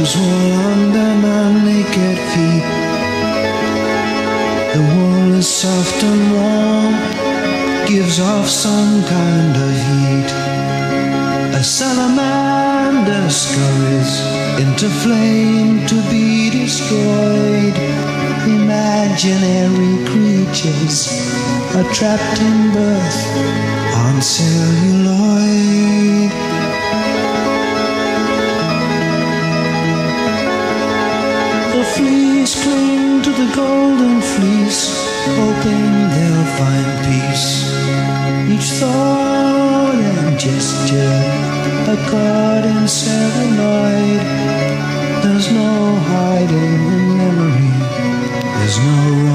bones wool under my naked feet. The wool is soft and warm, gives off some kind of heat. A salamander scurries into flame to be destroyed. Imaginary creatures are trapped in birth on celluloid. The fleas cling to the golden fleece, hoping they'll find peace. Each thought and gesture a caught in celluloid. There's no hiding in memory, there's no